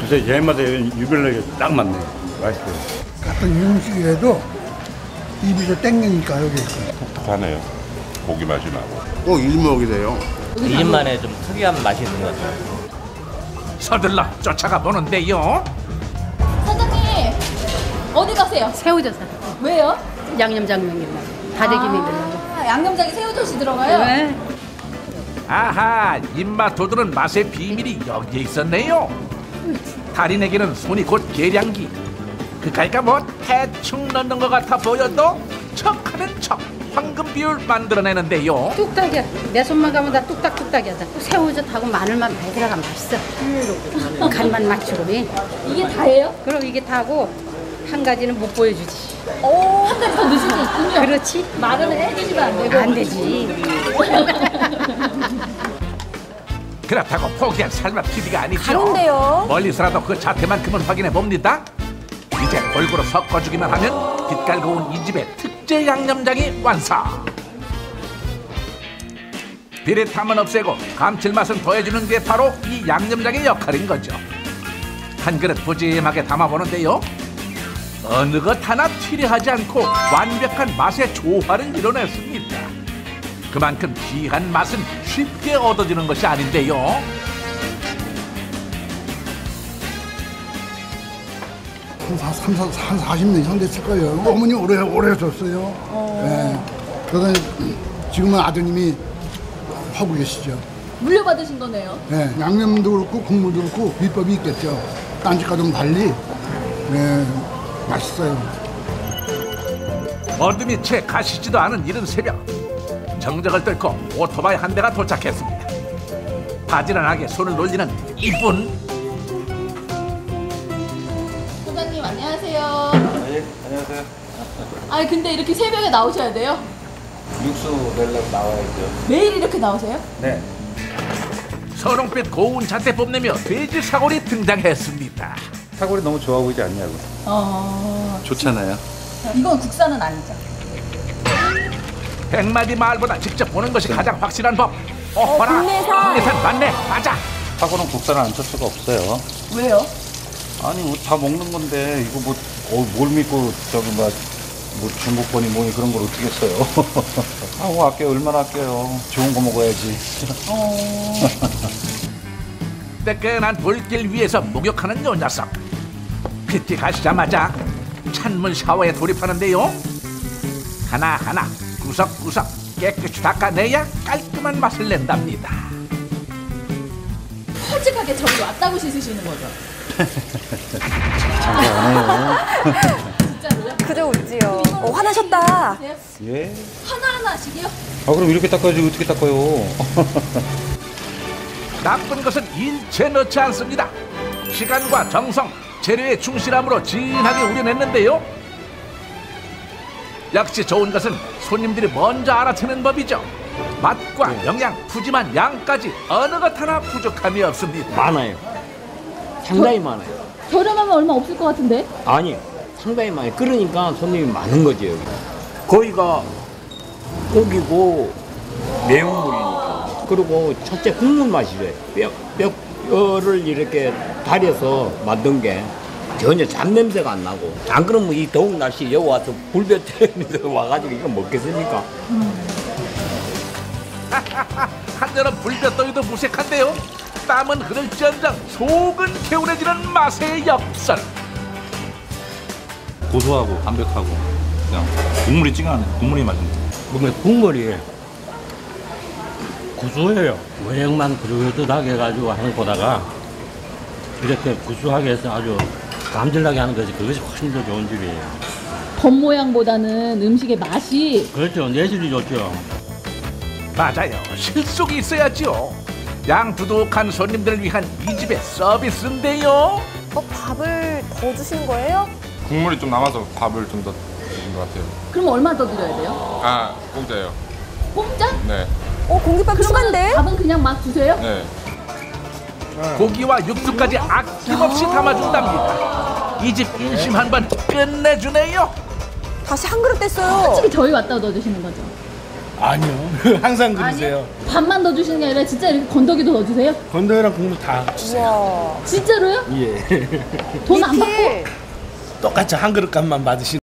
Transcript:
글쎄 제 입맛에 유별나게 딱 맞네. 맛있어요. 같은 음식이라도 입이 좀 땡기니까 여기 독특하네요. 고기 맛이 나고. 꼭 일목이래요. 이 집만의 좀 특이한 맛이 있는 것 같아요. 서둘러 쫓아가 보는데요. 사장님 어디 가세요? 새우젓 왜요? 양념장면이나 다대기면이나. 양념장에 새우젓이 들어가요? 네. 아하, 입맛 돋우는 맛의 비밀이 여기에 있었네요. 달인에게는 손이 곧 계량기. 그까이가 뭐 대충 넣는 것 같아 보여도 척하는 척 황금 비율 만들어내는데요. 뚝딱이야. 내 손만 가면 다 뚝딱뚝딱이야. 새우젓하고 마늘만 많이 들어가면 맛있어. 간만 맞추고. 이게 다예요? 그럼 이게 다고 한 가지는 못 보여주지. 오, 한 가지 더 넣으실 게 있군요. 그렇지. 말은 해주시면 안 되고. 안 되지. 그렇다고 포기한 삶의 PD가 아니죠. 다른데요? 멀리서라도 그 자태만큼은 확인해 봅니다. 이제 골고루 섞어주기만 하면 빛깔 고운 이 집의 특제 양념장이 완성. 비릿함은 없애고 감칠맛은 더해주는 게 바로 이 양념장의 역할인 거죠. 한 그릇 푸짐하게 담아보는데요. 어느 것 하나 튀려하지 않고 완벽한 맛의 조화를 이뤄냈습니다. 그만큼 귀한 맛은 쉽게 얻어지는 것이 아닌데요. 한 40년 이상 됐을 거예요. 어머니 오래 하셨어요. 네. 그래서 지금은 아드님이 하고 계시죠. 물려받으신 거네요. 네. 양념도 그렇고 국물도 그렇고 비법이 있겠죠. 딴 집과는 달리 맛있어요. 어둠이 채 가시지도 않은 이른 새벽, 정적을 뚫고 오토바이 한 대가 도착했습니다. 바지런하게 손을 놀리는 이분. 소장님 안녕하세요. 네, 안녕하세요. 아 근데 이렇게 새벽에 나오셔야 돼요? 육수 내려고 나와야죠. 매일 이렇게 나오세요? 네. 선홍빛 고운 자태 뽐내며 돼지 사골이 등장했습니다. 사골이 너무 좋아 보이지 않냐고. 좋잖아요. 이건 국산은 아니죠? 100마디 말보다 직접 보는 것이 가장 확실한 법. 어허라, 국내산 맞네, 맞아. 사골은 국산을 안 칠 수가 없어요. 왜요? 아니 뭐 다 먹는 건데 이거 뭘 믿고 저기 뭐 중국권이 뭐니 그런 걸 어떻게 써요? 아우 아껴요. 얼마나 아껴요. 좋은 거 먹어야지. 뜨끈한 불길 위에서 목욕하는 요 녀석. PT 가시자마자 찬물 샤워에 돌입하는데요. 하나하나 구석구석 깨끗이 닦아내야 깔끔한 맛을 낸답니다. 솔직하게 저기 왔다고 씻으시는 거죠? 장난 안 해요. 진짜로요? 그저 웃지요. 화나셨다. 예? 하나하나씩이요? 아 그럼 이렇게 닦아야지 어떻게 닦아요? 나쁜 것은 일체 넣지 않습니다. 시간과 정성, 재료의 충실함으로 진하게 우려냈는데요. 역시 좋은 것은 손님들이 먼저 알아채는 법이죠. 맛과 영양, 푸짐한 양까지 어느 것 하나 부족함이 없습니다. 많아요. 상당히 많아요. 저렴하면 얼마 없을 것 같은데? 아니, 상당히 많아요. 그러니까 손님이 많은 거죠, 여기. 거기가 고기고 매운물이니까. 그리고 첫째 국물 맛이래. 뼈를 이렇게 달여서 만든 게 전혀 잡냄새가 안 나고. 안 그러면 이 더운 날씨 여기 와서 불볕 태우면서 와가지고 이거 먹겠습니까? 한여름 불볕더위도 무색한데요. 땀은 흐를지언정 속은 개운해지는 맛의 역설. 고소하고 담백하고 그냥 국물이 찡하네. 국물이 맛있네. 그러면 국물이 구수해요. 모양만 그릇하게 해가지고 하는 거다가 이렇게 구수하게 해서 아주 감질나게 하는 것이 그것이 훨씬 더 좋은 집이에요. 겉모양보다는 음식의 맛이 그렇죠. 내실이 좋죠. 맞아요. 실속이 있어야죠. 양두둑한 손님들을 위한 이 집의 서비스인데요. 밥을 더 주신 거예요? 국물이 좀 남아서 밥을 좀 더 드린 것 같아요. 그럼 얼마 더 드려야 돼요? 아, 공짜예요. 공짜? 네. 공깃밥 추가인데? 밥은 그냥 막 주세요? 네. 고기와 육수까지 아낌없이 담아준답니다. 이 집 인심 한번 끝내주네요. 다시 한 그릇 뗐어요. 솔직히 저희 왔다 넣어주시는 거죠? 아니요. 항상 그러세요. 밥만 더 주시는 게 아니라 진짜 이렇게 건더기도 더 주세요? 건더기랑 국물 다 주세요. 진짜로요? 예. 돈 안 받고? 똑같이 한 그릇 값만 받으시는